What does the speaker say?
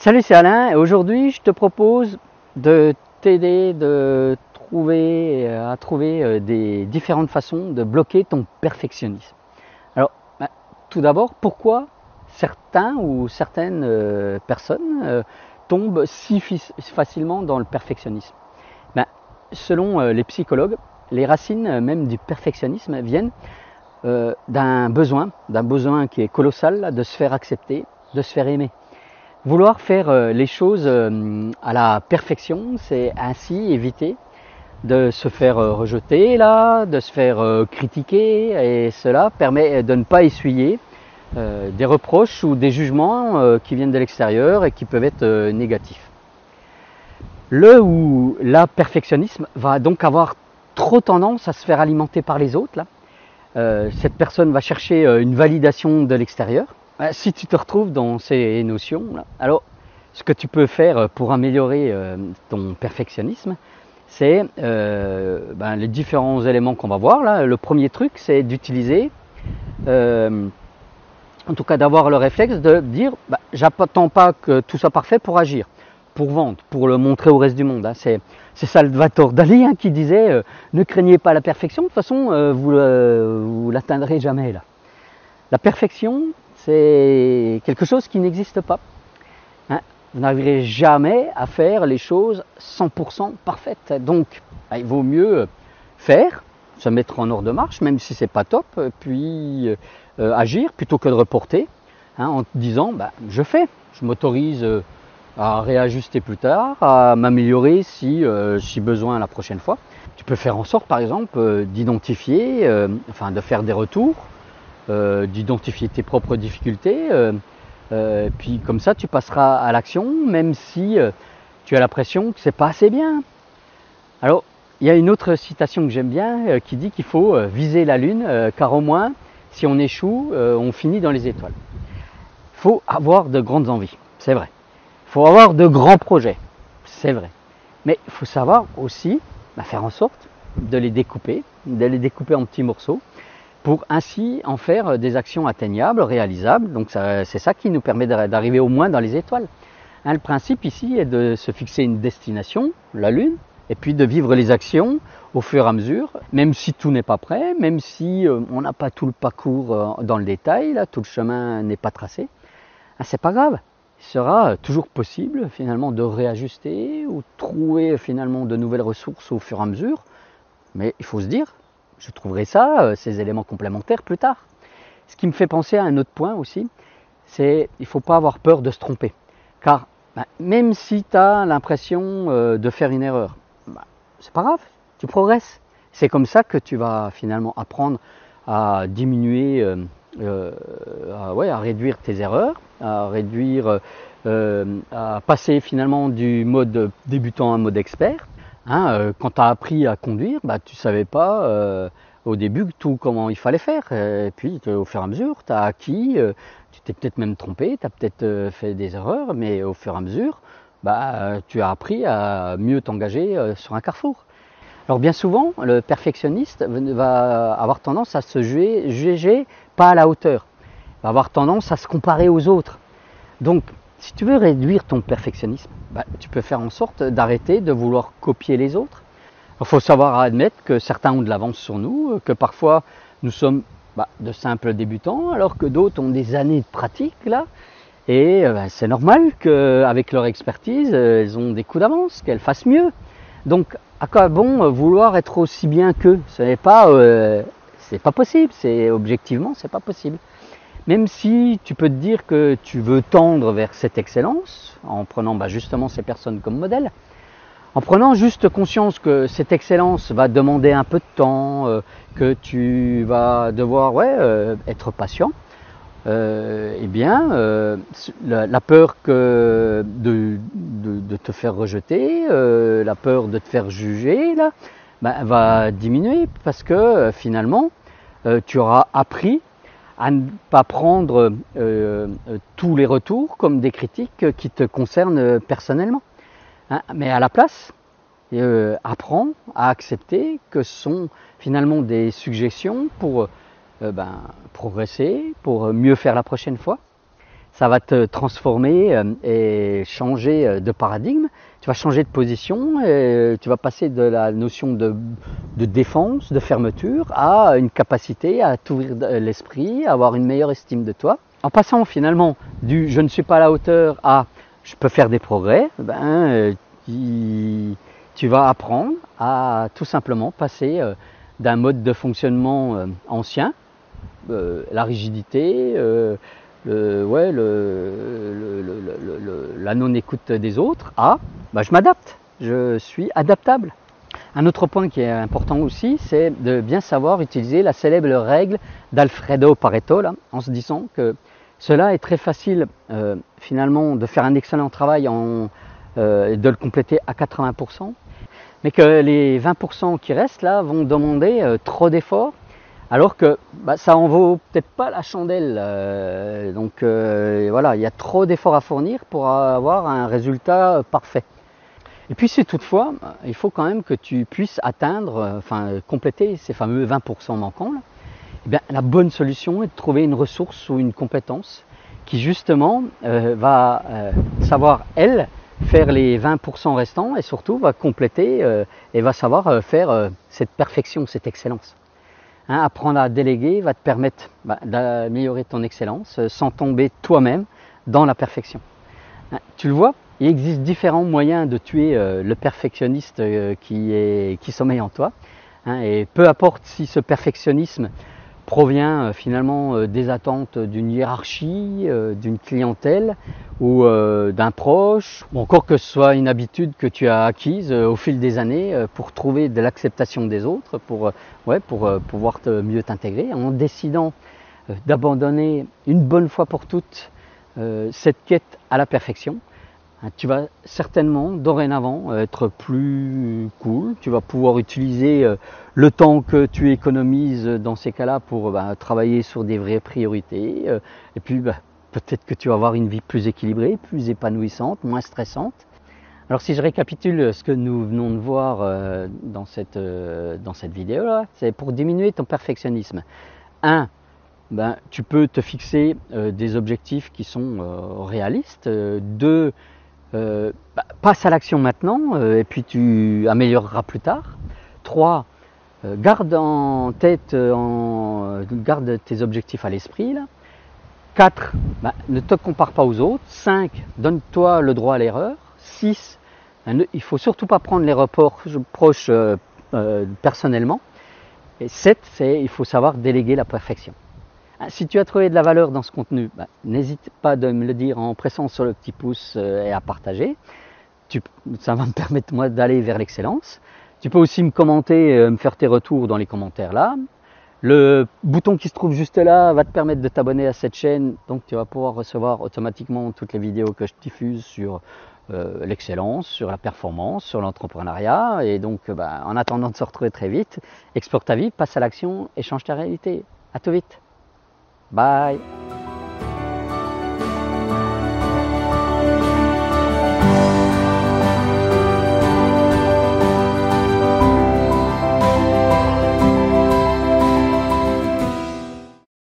Salut, c'est Alain et aujourd'hui je te propose de t'aider à trouver des différentes façons de bloquer ton perfectionnisme. Alors, tout d'abord, pourquoi certains ou certaines personnes tombent si facilement dans le perfectionnisme? Selon les psychologues, les racines même du perfectionnisme viennent d'un besoin qui est colossal de se faire accepter, de se faire aimer. Vouloir faire les choses à la perfection, c'est ainsi éviter de se faire rejeter, de se faire critiquer, et cela permet de ne pas essuyer des reproches ou des jugements qui viennent de l'extérieur et qui peuvent être négatifs. Le ou la perfectionnisme va donc avoir trop tendance à se faire alimenter par les autres. Cette personne va chercher une validation de l'extérieur. Si tu te retrouves dans ces notions, alors ce que tu peux faire pour améliorer ton perfectionnisme, c'est les différents éléments qu'on va voir. Le premier truc, c'est d'utiliser, en tout cas d'avoir le réflexe de dire j'attends pas que tout soit parfait pour agir, pour vendre, pour le montrer au reste du monde. C'est Salvatore Dali qui disait ne craignez pas la perfection, de toute façon vous l'atteindrez jamais. La perfection, c'est quelque chose qui n'existe pas. Vous n'arriverez jamais à faire les choses 100% parfaites. Donc, il vaut mieux faire, se mettre en ordre de marche, même si c'est pas top, puis agir plutôt que de reporter, en te disant je fais, je m'autorise à réajuster plus tard, à m'améliorer si besoin la prochaine fois. Tu peux faire en sorte, par exemple, d'identifier, de faire des retours, d'identifier tes propres difficultés, puis comme ça tu passeras à l'action même si tu as l'impression que c'est pas assez bien. Alors il y a une autre citation que j'aime bien qui dit qu'il faut viser la lune car au moins si on échoue on finit dans les étoiles. Il faut avoir de grandes envies, c'est vrai. Il faut avoir de grands projets, c'est vrai. Mais il faut savoir aussi faire en sorte de les découper en petits morceaux, pour ainsi en faire des actions atteignables, réalisables. Donc c'est ça qui nous permet d'arriver au moins dans les étoiles. Le principe ici est de se fixer une destination, la Lune, et puis de vivre les actions au fur et à mesure, même si tout n'est pas prêt, même si on n'a pas tout le parcours dans le détail, tout le chemin n'est pas tracé. C'est pas grave, il sera toujours possible finalement de réajuster ou de trouver finalement de nouvelles ressources au fur et à mesure, mais il faut se dire, je trouverai ces éléments complémentaires plus tard. Ce qui me fait penser à un autre point aussi, c'est qu'il ne faut pas avoir peur de se tromper. Car même si tu as l'impression de faire une erreur, c'est pas grave, tu progresses. C'est comme ça que tu vas finalement apprendre à diminuer, à réduire tes erreurs, à passer finalement du mode débutant à un mode expert. Quand tu as appris à conduire, tu ne savais pas au début tout comment il fallait faire. Et puis au fur et à mesure, tu as acquis, tu t'es peut-être même trompé, tu as peut-être fait des erreurs, mais au fur et à mesure, tu as appris à mieux t'engager sur un carrefour. Alors bien souvent, le perfectionniste va avoir tendance à se juger pas à la hauteur, va avoir tendance à se comparer aux autres. Donc, si tu veux réduire ton perfectionnisme, tu peux faire en sorte d'arrêter de vouloir copier les autres. Il faut savoir admettre que certains ont de l'avance sur nous, que parfois nous sommes de simples débutants, alors que d'autres ont des années de pratique et c'est normal qu'avec leur expertise, elles ont des coups d'avance, qu'elles fassent mieux. Donc, à quoi bon vouloir être aussi bien qu'eux? C'est pas possible, objectivement, c'est pas possible. Même si tu peux te dire que tu veux tendre vers cette excellence, en prenant justement ces personnes comme modèle, en prenant juste conscience que cette excellence va demander un peu de temps, que tu vas devoir être patient, la peur de te faire rejeter, la peur de te faire juger, va diminuer parce que finalement, tu auras appris à ne pas prendre tous les retours comme des critiques qui te concernent personnellement. Mais à la place, apprends à accepter que ce sont finalement des suggestions pour progresser, pour mieux faire la prochaine fois. ça va te transformer et changer de paradigme. Tu vas changer de position et tu vas passer de la notion de défense, de fermeture, à une capacité à t'ouvrir l'esprit, à avoir une meilleure estime de toi. En passant finalement du je ne suis pas à la hauteur à je peux faire des progrès, tu vas apprendre à tout simplement passer d'un mode de fonctionnement ancien, la rigidité, la non-écoute des autres, à je m'adapte, je suis adaptable. Un autre point qui est important aussi, c'est de bien savoir utiliser la célèbre règle d'Alfredo Pareto, là, en se disant que cela est très facile finalement de faire un excellent travail et de le compléter à 80%, mais que les 20% qui restent là vont demander trop d'efforts, alors que ça en vaut peut-être pas la chandelle. Voilà, il y a trop d'efforts à fournir pour avoir un résultat parfait. Et puis si toutefois, il faut quand même que tu puisses atteindre, compléter ces fameux 20% manquants, là, eh bien, la bonne solution est de trouver une ressource ou une compétence qui justement va savoir, elle, faire les 20% restants et surtout va compléter et va savoir faire cette perfection, cette excellence. Apprendre à déléguer va te permettre d'améliorer ton excellence sans tomber toi-même dans la perfection. Tu le vois, il existe différents moyens de tuer le perfectionniste qui sommeille en toi. Et peu importe si ce perfectionnisme provient finalement des attentes d'une hiérarchie, d'une clientèle ou d'un proche, ou encore que ce soit une habitude que tu as acquise au fil des années pour trouver de l'acceptation des autres, pour pouvoir mieux t'intégrer, en décidant d'abandonner une bonne fois pour toutes cette quête à la perfection. Tu vas certainement dorénavant être plus cool, tu vas pouvoir utiliser le temps que tu économises dans ces cas-là pour travailler sur des vraies priorités et puis peut-être que tu vas avoir une vie plus équilibrée, plus épanouissante, moins stressante. Alors si je récapitule ce que nous venons de voir dans cette vidéo-là, c'est pour diminuer ton perfectionnisme. 1. Tu peux te fixer des objectifs qui sont réalistes. 2. Passe à l'action maintenant et puis tu amélioreras plus tard. 3. Garde en tête, garde tes objectifs à l'esprit. 4. Ne te compare pas aux autres. 5. Donne-toi le droit à l'erreur. 6. Il ne faut surtout pas prendre les reproches personnellement. Et 7. Il faut savoir déléguer la perfection. Si tu as trouvé de la valeur dans ce contenu, n'hésite pas de me le dire en pressant sur le petit pouce et à partager. Ça va me permettre moi d'aller vers l'excellence. Tu peux aussi me commenter, me faire tes retours dans les commentaires là. Le bouton qui se trouve juste là va te permettre de t'abonner à cette chaîne. Donc tu vas pouvoir recevoir automatiquement toutes les vidéos que je diffuse sur l'excellence, sur la performance, sur l'entrepreneuriat. Et donc en attendant de se retrouver très vite, explore ta vie, passe à l'action et change ta réalité. À tout vite. Bye.